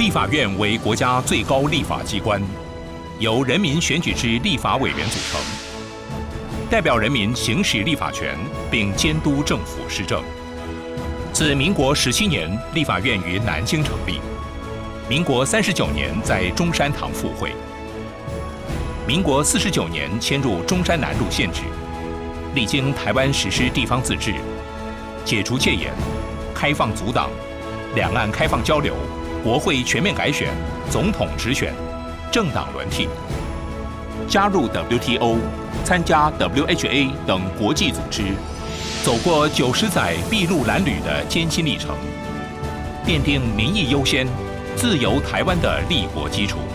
立法院为国家最高立法机关，由人民选举之立法委员组成，代表人民行使立法权，并监督政府施政。自民国17年，立法院于南京成立；民国39年在中山堂复会；民国49年迁入中山南路县址，历经台湾实施地方自治、解除戒严、开放组党、两岸开放交流、国会全面改选、总统直选、政党轮替，加入 WTO、参加 WHA 等国际组织，走过90载筚路蓝缕的艰辛历程，奠定民意优先、自由台湾的立国基础。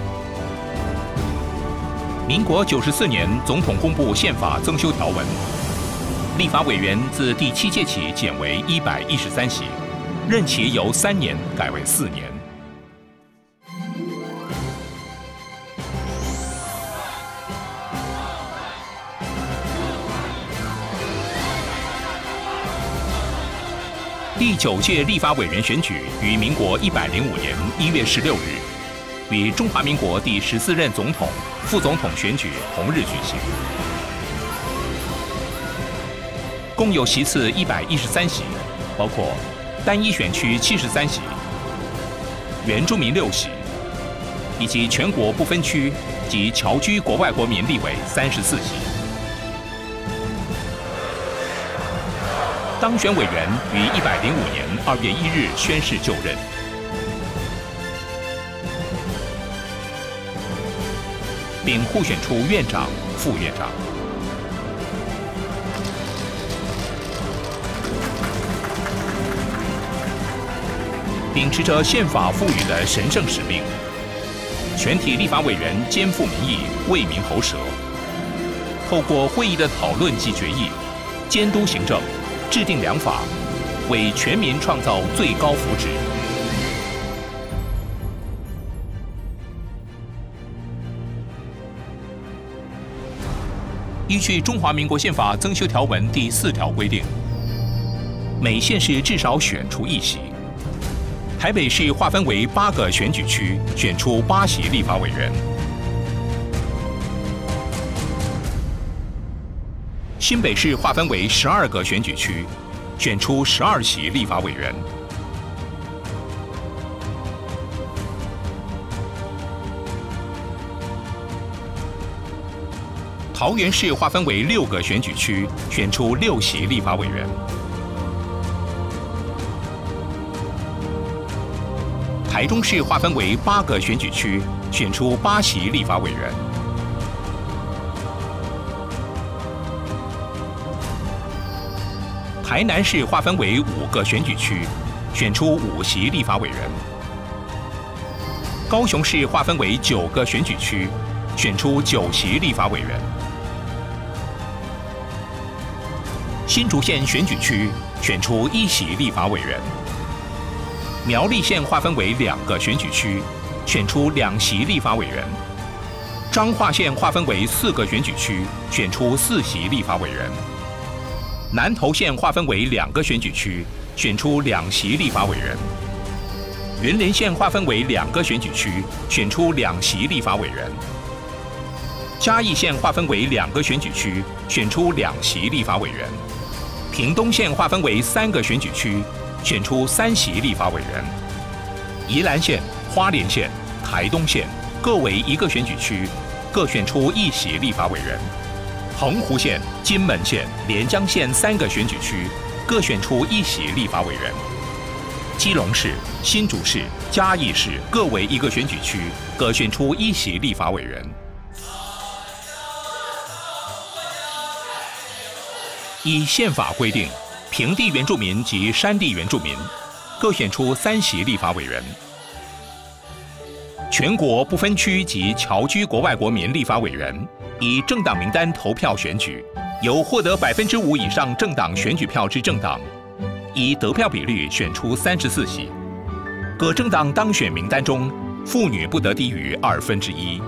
民国94年，总统公布宪法增修条文，立法委员自第7届起减为113席，任期由3年改为4年。第9届立法委员选举于民国105年1月16日，与中华民国第14任总统、副总统选举同日举行，共有席次113席，包括单一选区73席、原住民6席，以及全国不分区及侨居国外国民立委34席。当选委员于105年2月1日宣誓就任，并互选出院长、副院长。秉持着宪法赋予的神圣使命，全体立法委员肩负民意，为民喉舌，透过会议的讨论及决议，监督行政，制定良法，为全民创造最高福祉。依据中华民国宪法增修条文第4条规定，每县市至少选出1席。台北市划分为8个选举区，选出8席立法委员。新北市划分为12个选举区，选出12席立法委员。桃园市划分为6个选举区，选出6席立法委员。台中市划分为8个选举区，选出8席立法委员。台南市划分为5个选举区，选出5席立法委员。高雄市划分为9个选举区，选出9席立法委员。新竹县选举区选出1席立法委员。苗栗县划分为2个选举区，选出2席立法委员。彰化县划分为4个选举区，选出4席立法委员。南投县划分为2个选举区，选出2席立法委员。云林县划分为2个选举区，选出2席立法委员。嘉义县划分为2个选举区，选出2席立法委员。屏东县划分为3个选举区，选出3席立法委员。宜兰县、花莲县、台东县各为1个选举区，各选出1席立法委员。澎湖县、金门县、连江县3个选举区，各选出1席立法委员。基隆市、新竹市、嘉义市各为1个选举区，各选出1席立法委员。依宪法规定，平地原住民及山地原住民各选出3席立法委员。全国不分区及侨居国外国民立法委员，以政党名单投票选举，由获得5%以上政党选举票之政党，以得票比率选出34席。各政党当选名单中，妇女不得低于1/2。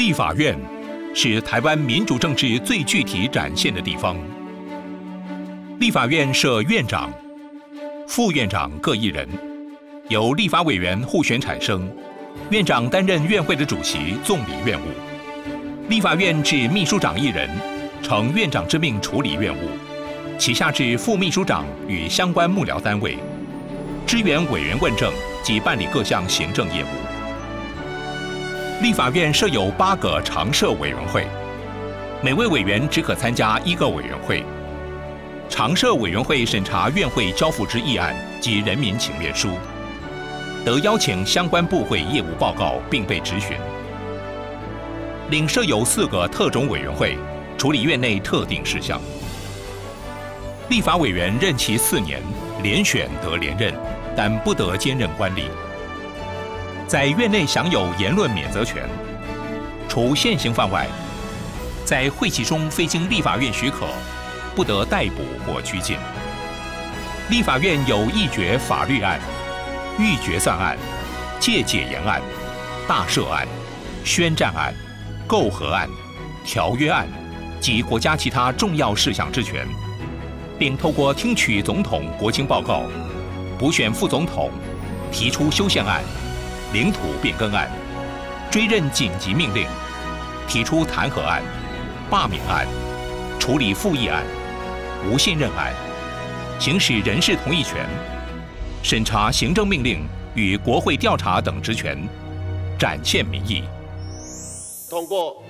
立法院是台湾民主政治最具体展现的地方。立法院设院长、副院长各一人，由立法委员互选产生，院长担任院会的主席，总理院务。立法院置秘书长一人，承院长之命处理院务，旗下置副秘书长与相关幕僚单位，支援委员问政及办理各项行政业务。立法院设有8个常设委员会，每位委员只可参加1个委员会。常设委员会审查院会交付之议案及人民请愿书，得邀请相关部会业务报告并被质询。另设有4个特种委员会，处理院内特定事项。立法委员任期4年，连选得连任，但不得兼任官吏。在院内享有言论免责权，除现行犯外，在会期中非经立法院许可，不得逮捕或拘禁。立法院有议决法律案、预决算案、借解严案、大赦案、宣战案、媾和案、条约案及国家其他重要事项之权，并透过听取总统国情报告、补选副总统、提出修宪案、领土变更案、追认紧急命令、提出弹劾案、罢免案、处理复议案、无信任案、行使人事同意权、审查行政命令与国会调查等职权，展现民意。 通过。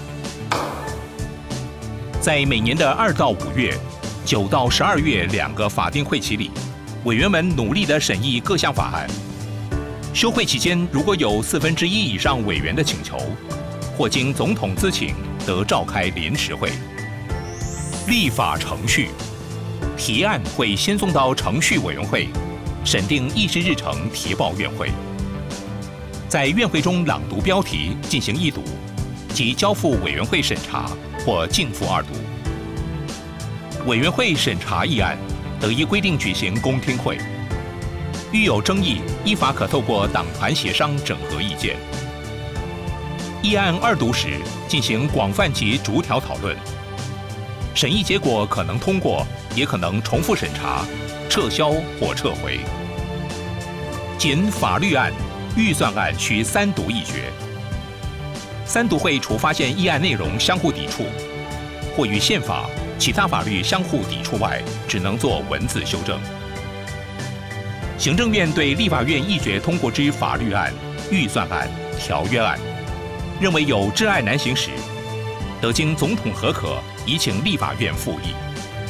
在每年的2到5月、9到12月2个法定会期里，委员们努力地审议各项法案。休会期间，如果有1/4以上委员的请求，或经总统咨请，得召开临时会。立法程序，提案会先送到程序委员会，审定议事日程，提报院会。在院会中朗读标题，进行1读，即交付委员会审查或逕付2读。委员会审查议案，得依规定举行公听会。遇有争议，依法可透过党团协商整合意见。议案2读时，进行广泛及逐条讨论。审议结果可能通过，也可能重复审查、撤销或撤回。仅法律案、预算案需3读议决。3读会除发现议案内容相互抵触，或与宪法、其他法律相互抵触外，只能做文字修正。行政院对立法院议决通过之法律案、预算案、条约案，认为有窒碍难行时，得经总统核可，移请立法院复议。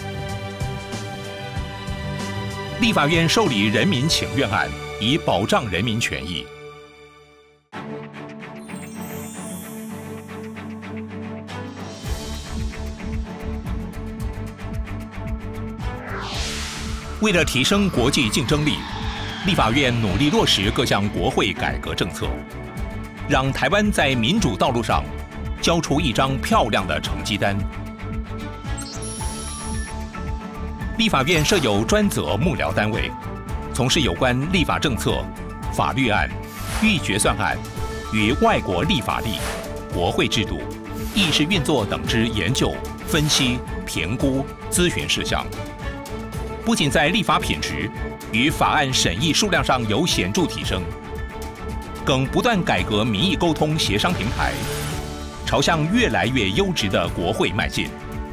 立法院受理人民请愿案，以保障人民权益。为了提升国际竞争力，立法院努力落实各项国会改革政策，让台湾在民主道路上交出一张漂亮的成绩单。立法院设有专责幕僚单位，从事有关立法政策、法律案、预决算案与外国立法例、国会制度、议事运作等之研究、分析、评估、咨询事项。不仅在立法品质与法案审议数量上有显著提升，更不断改革民意沟通协商平台，朝向越来越优质的国会迈进。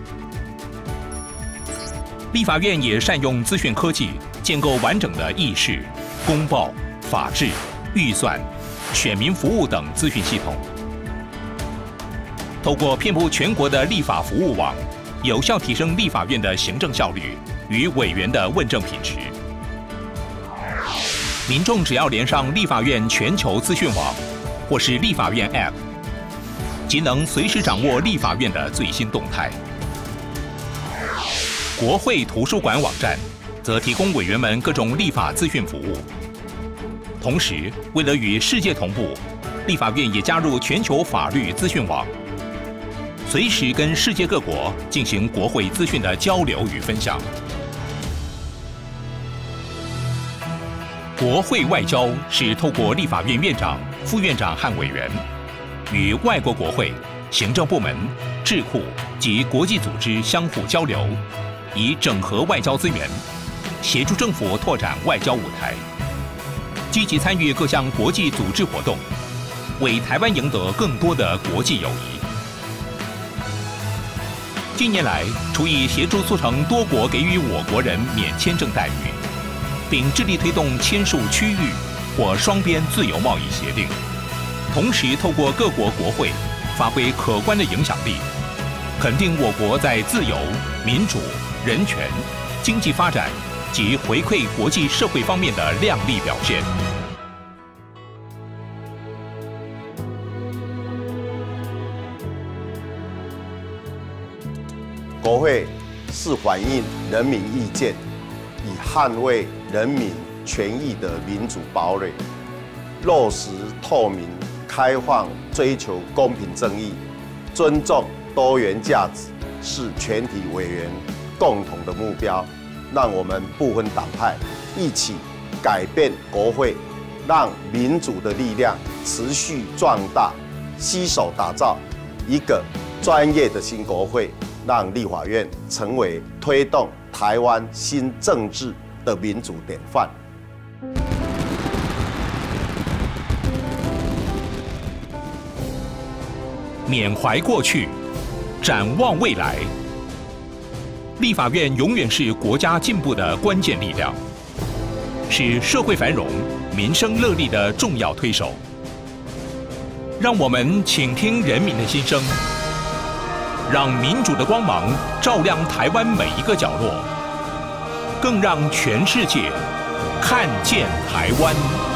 立法院也善用资讯科技，建构完整的议事、公报、法制、预算、选民服务等资讯系统，透过遍布全国的立法服务网，有效提升立法院的行政效率与委员的问政品质。民众只要连上立法院全球资讯网或是立法院 App， 即能随时掌握立法院的最新动态。国会图书馆网站则提供委员们各种立法资讯服务。同时，为了与世界同步，立法院也加入全球法律资讯网，随时跟世界各国进行国会资讯的交流与分享。国会外交是透过立法院院长、副院长和委员， 与外国国会、行政部门、智库及国际组织相互交流，以整合外交资源，协助政府拓展外交舞台，积极参与各项国际组织活动，为台湾赢得更多的国际友谊。近年来，除以协助促成多国给予我国人免签证待遇，并致力推动签署区域或双边自由贸易协定，同时透过各国国会发挥可观的影响力，肯定我国在自由、民主、人权、经济发展及回馈国际社会方面的亮丽表现。 国会是反映人民意见，以捍卫人民权益的民主堡垒，落实透明、开放，追求公平正义，尊重多元价值，是全体委员共同的目标。让我们不分党派，一起改变国会，让民主的力量持续壮大，携手打造一个专业的新国会，让立法院成为推动台湾新政治的民主典范。 缅怀过去，展望未来。立法院永远是国家进步的关键力量，是社会繁荣、民生乐利的重要推手。让我们倾听人民的心声，让民主的光芒照亮台湾每一个角落，更让全世界看见台湾。